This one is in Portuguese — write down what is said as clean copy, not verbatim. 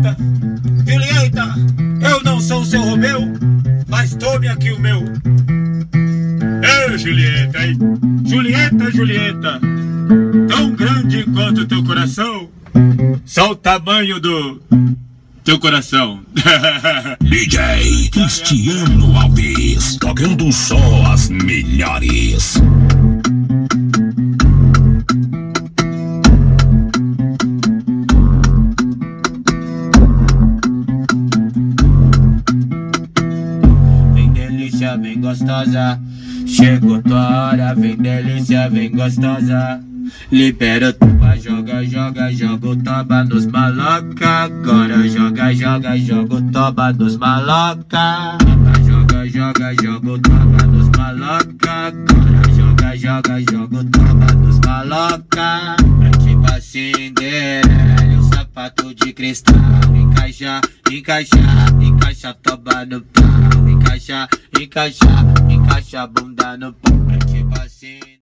Julieta, Julieta, eu não sou o seu Romeu, mas tome aqui o meu. Ei, Julieta, hein? Julieta, Julieta, tão grande quanto o teu coração, só o tamanho do teu coração. DJ Cristiano Alves, tocando só as melhores. Vem delícia, vem gostosa, chegou tua hora, vem delícia, vem gostosa. Libera tua, joga, joga, joga o toba nos maloca. Agora joga, joga, joga o toba nos maloca. Joga, joga, joga o toba nos maloca. Agora joga, joga, joga o toba nos maloca. É tipo assim, Cinderela, o sapato de cristal. Encaixa, encaixa, encaixa toba no pau. Encaixa, encaixa, encaixa a bunda no pau.